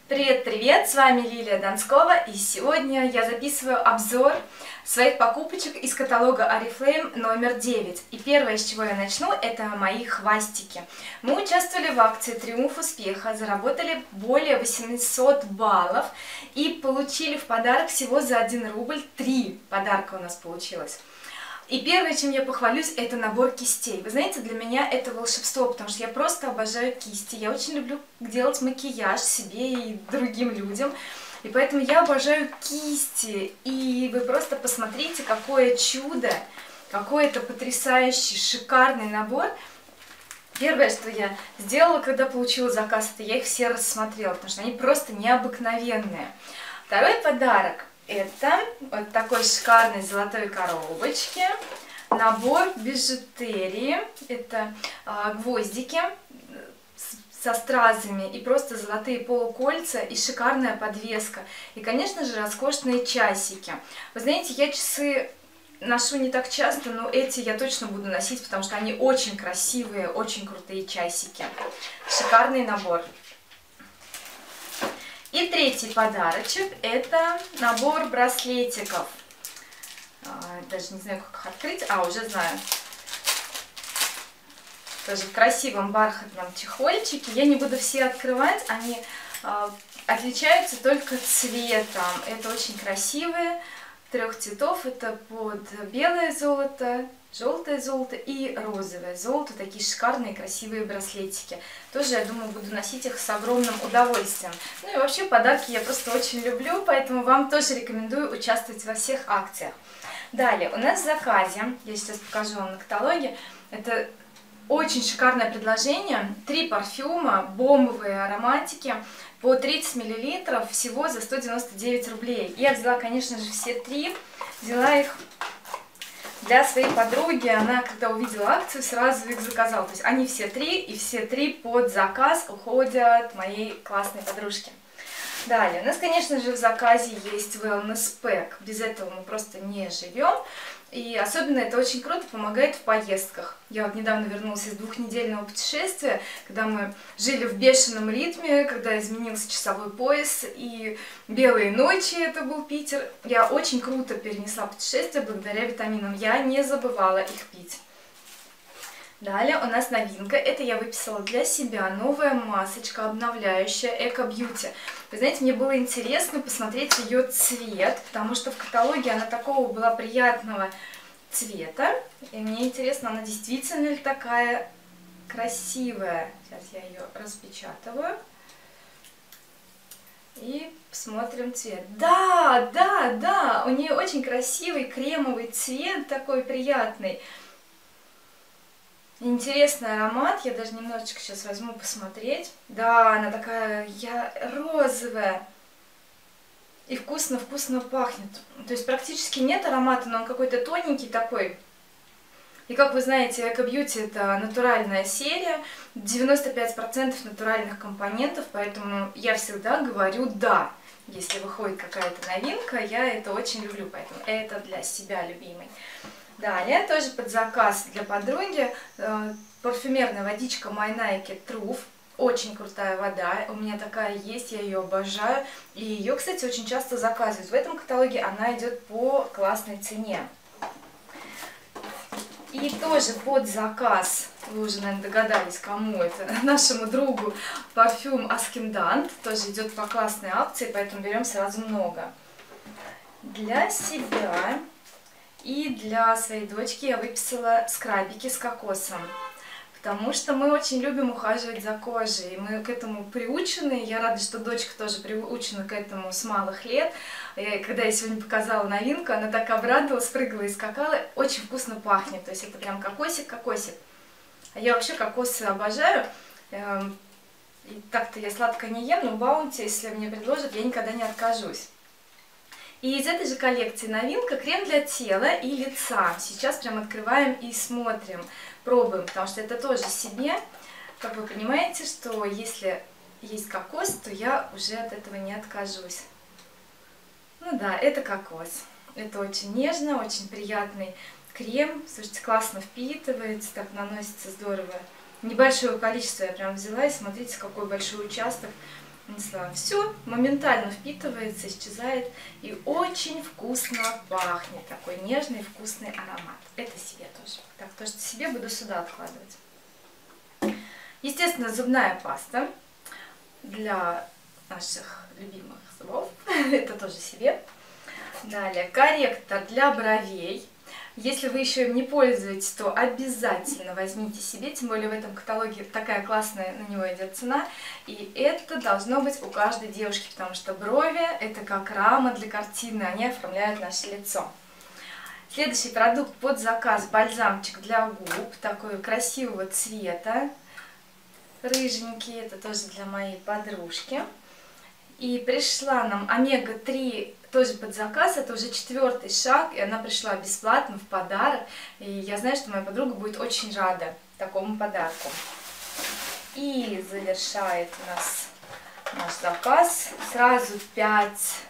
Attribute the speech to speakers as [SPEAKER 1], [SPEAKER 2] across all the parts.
[SPEAKER 1] Привет-привет! С вами Лилия Донскова, и сегодня я записываю обзор своих покупочек из каталога Oriflame номер 9. И первое, с чего я начну, это мои хвастики. Мы участвовали в акции «Триумф успеха», заработали более 800 баллов и получили в подарок всего за 1 рубль 3 подарка у нас получилось. И первое, чем я похвалюсь, это набор кистей. Вы знаете, для меня это волшебство, потому что я просто обожаю кисти. Я очень люблю делать макияж себе и другим людям. И поэтому я обожаю кисти. И вы просто посмотрите, какое чудо, какой это потрясающий, шикарный набор. Первое, что я сделала, когда получила заказ, это я их все рассмотрела, потому что они просто необыкновенные. Второй подарок. Это вот такой шикарной золотой коробочке, набор бижутерии, это гвоздики со стразами и просто золотые полукольца и шикарная подвеска. И, конечно же, роскошные часики. Вы знаете, я часы ношу не так часто, но эти я точно буду носить, потому что они очень красивые, очень крутые часики. Шикарный набор. И третий подарочек – это набор браслетиков. Даже не знаю, как их открыть. Уже знаю. Тоже в красивом бархатном чехольчике. Я не буду все открывать, они отличаются только цветом. Это очень красивые, 3 цветов. Это под белое золото, желтое золото и розовое золото. Такие шикарные, красивые браслетики. Тоже, я думаю, буду носить их с огромным удовольствием. Ну и вообще подарки я просто очень люблю, поэтому вам тоже рекомендую участвовать во всех акциях. Далее, у нас в заказе, я сейчас покажу вам на каталоге, это очень шикарное предложение. 3 парфюма, бомбовые ароматики по 30 мл всего за 199 рублей. Я взяла, конечно же, все 3, взяла их для своей подруги. Она, когда увидела акцию, сразу их заказала. То есть они все 3, и все 3 под заказ уходят моей классной подружке. Далее, у нас, конечно же, в заказе есть Wellness Pack. Без этого мы просто не живем. И особенно это очень круто помогает в поездках. Я вот недавно вернулась из 2-недельного путешествия, когда мы жили в бешеном ритме, когда изменился часовой пояс и белые ночи, это был Питер. Я очень круто перенесла путешествие благодаря витаминам. Я не забывала их пить. Далее у нас новинка. Это я выписала для себя новая масочка обновляющая Eco Beauty. Вы знаете, мне было интересно посмотреть ее цвет, потому что в каталоге она такого была приятного цвета. И мне интересно, она действительно ли такая красивая. Сейчас я ее распечатываю. И посмотрим цвет. Да, у нее очень красивый кремовый цвет, такой приятный. Интересный аромат, я даже немножечко сейчас возьму посмотреть. Да, она такая розовая. И вкусно-вкусно пахнет. То есть практически нет аромата, но он какой-то тоненький такой. И как вы знаете, Eco Beauty это натуральная серия, 95% натуральных компонентов, поэтому я всегда говорю «да». Если выходит какая-то новинка, я это очень люблю, поэтому это для себя любимый. Далее, тоже под заказ для подруги, парфюмерная водичка My Nike Truth. Очень крутая вода, у меня такая есть, я ее обожаю. И ее, кстати, очень часто заказывают. В этом каталоге она идет по классной цене. И тоже под заказ, вы уже, наверное, догадались, кому это, нашему другу, парфюм Askindant. Тоже идет по классной акции, поэтому берем сразу много. Для себя... И для своей дочки я выписала скрабики с кокосом, потому что мы очень любим ухаживать за кожей, и мы к этому приучены. Я рада, что дочка тоже приучена к этому с малых лет. И когда я сегодня показала новинку, она так обрадовалась, прыгала и скакала. Очень вкусно пахнет, то есть это прям кокосик-кокосик. А я вообще кокосы обожаю. И так-то я сладкое не ем, но Баунти, если мне предложат, я никогда не откажусь. И из этой же коллекции новинка крем для тела и лица. Сейчас прям открываем и смотрим, пробуем, потому что это тоже себе. Как вы понимаете, что если есть кокос, то я уже от этого не откажусь. Ну да, это кокос. Это очень нежно, очень приятный крем. Слушайте, классно впитывается, так наносится здорово. Небольшое количество я прям взяла, и смотрите, какой большой участок. нанесла. Все моментально впитывается, исчезает и очень вкусно пахнет. Такой нежный вкусный аромат. Это себе тоже. Так, то, что себе буду сюда откладывать. Естественно, зубная паста для наших любимых зубов. Это тоже себе. Далее, корректор для бровей. Если вы еще им не пользуетесь, то обязательно возьмите себе, тем более в этом каталоге такая классная на него идет цена. И это должно быть у каждой девушки, потому что брови — это как рама для картины, они оформляют наше лицо. Следующий продукт под заказ — бальзамчик для губ, такой красивого цвета, рыженький, это тоже для моей подружки. И пришла нам омега-3 тоже под заказ, это уже 4-й шаг, и она пришла бесплатно в подарок. И я знаю, что моя подруга будет очень рада такому подарку. И завершает у нас наш заказ сразу 5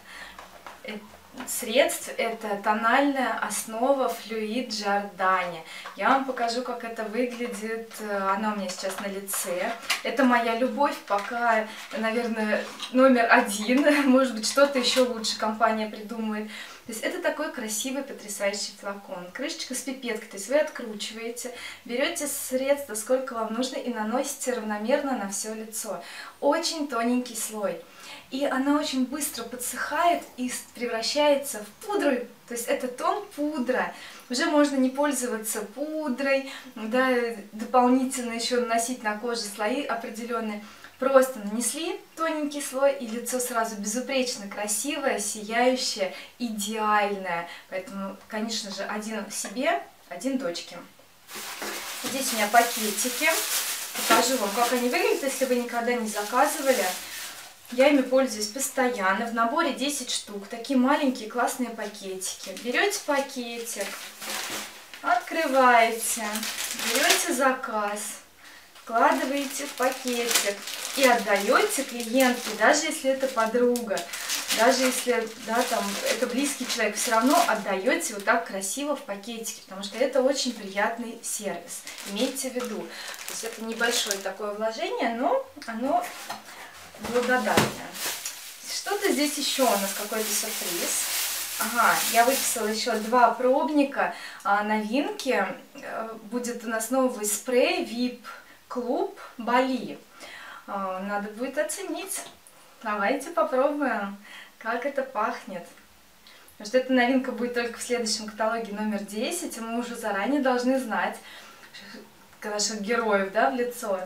[SPEAKER 1] средств. Это тональная основа Fluid Giordani. Я вам покажу, как это выглядит. Она у меня сейчас на лице. Это моя любовь, пока, наверное, номер 1. Может быть, что-то еще лучше компания придумает. То есть это такой красивый, потрясающий флакон. Крышечка с пипеткой, то есть вы откручиваете, берете средство, сколько вам нужно, и наносите равномерно на все лицо. Очень тоненький слой. И она очень быстро подсыхает и превращается в пудру. То есть это тон пудра. Уже можно не пользоваться пудрой, да, дополнительно еще наносить на кожу слои определенные. Просто нанесли тоненький слой, и лицо сразу безупречно красивое, сияющее, идеальное. Поэтому, конечно же, один себе, один дочке. Здесь у меня пакетики. Покажу вам, как они выглядят, если вы никогда не заказывали. Я ими пользуюсь постоянно. В наборе 10 штук. Такие маленькие классные пакетики. Берете пакетик, открываете, берете заказ, вкладываете в пакетик и отдаете клиентке, даже если это подруга, даже если, да, там, это близкий человек, все равно отдаете вот так красиво в пакетике, потому что это очень приятный сервис. Имейте в виду. То есть это небольшое такое вложение, но оно благодарная. Что-то здесь еще у нас какой-то сюрприз. Ага, я выписала еще 2 пробника новинки. Будет у нас новый спрей VIP Club Bali. Надо будет оценить. Давайте попробуем, как это пахнет. Потому что эта новинка будет только в следующем каталоге номер 10, и мы уже заранее должны знать наших героев, да, в лицо.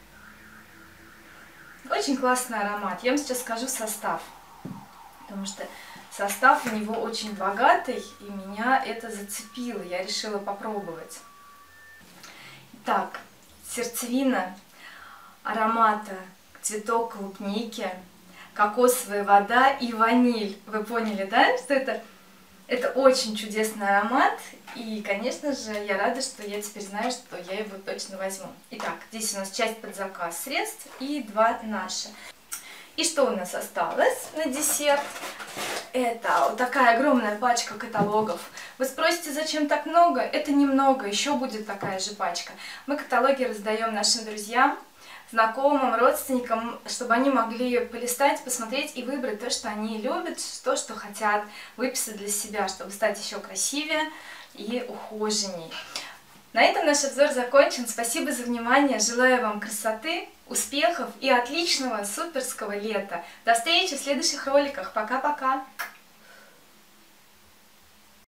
[SPEAKER 1] Очень классный аромат. Я вам сейчас скажу состав, потому что состав у него очень богатый, и меня это зацепило. Я решила попробовать. Итак, сердцевина аромата цветок клубники, кокосовая вода и ваниль. Вы поняли, да, что это очень чудесный аромат, и, конечно же, я рада, что я теперь знаю, что я его точно возьму. Итак, здесь у нас часть под заказ средств и 2 наши. И что у нас осталось на десерт? Это вот такая огромная пачка каталогов. Вы спросите, зачем так много? Это немного, еще будет такая же пачка. Мы каталоги раздаем нашим друзьям, знакомым, родственникам, чтобы они могли полистать, посмотреть и выбрать то, что они любят, то, что хотят выписать для себя, чтобы стать еще красивее и ухоженней. На этом наш обзор закончен. Спасибо за внимание. Желаю вам красоты, успехов и отличного суперского лета. До встречи в следующих роликах. Пока-пока!